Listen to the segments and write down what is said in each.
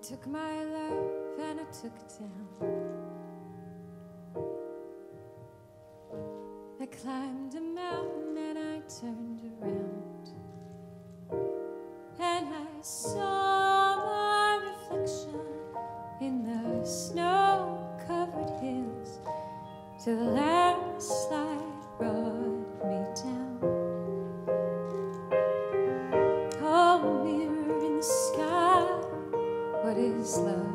took my love and I took it down. I climbed a mountain and I turned around, and I saw my reflection in the snow-covered hills till the last slide brought me down. Oh, mirror in the sky, what is love?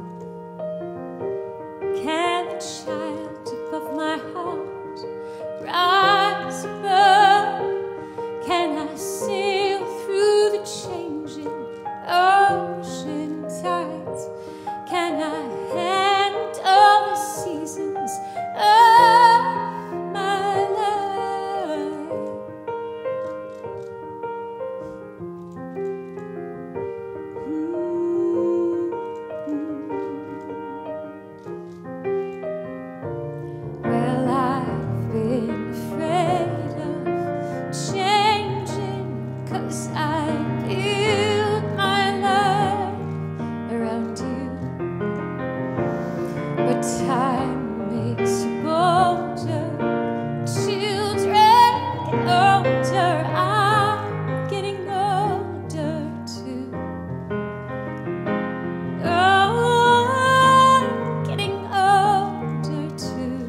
Can the child above my heart rise above? Can I sail through the changing ocean tides? Can I handle the seasons of my life? Well, I've been afraid of changing, 'cause I built my life around you. But time makes you bolder, children get older, I'm getting older too. Oh, I'm getting older too.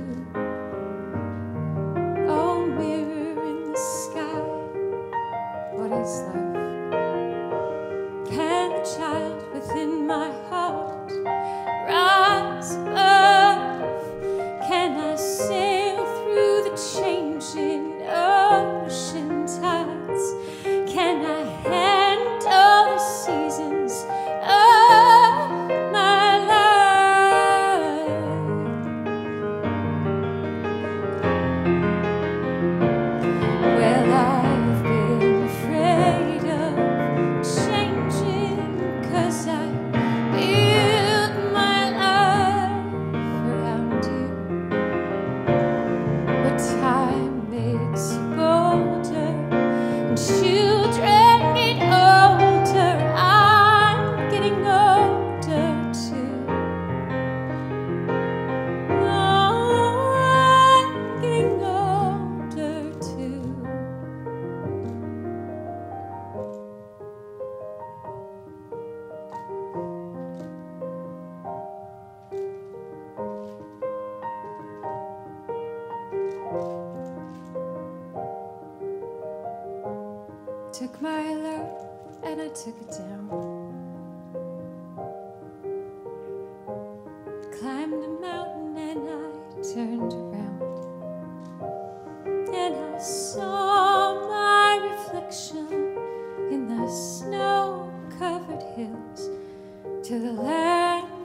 Oh, mirror in the sky, what is love? Can the child within my heart rise above? Can I sail through the changing ocean tides? Can I handle the seasons of my life? Well, I've been afraid of changing, 'cause I built my life around you. But time makes you bolder, and children get older, I'm getting older too. Oh, I'm getting older too. Took my love and I took it down. Climbed a mountain and I turned around, and I saw my reflection in the snow-covered hills till the land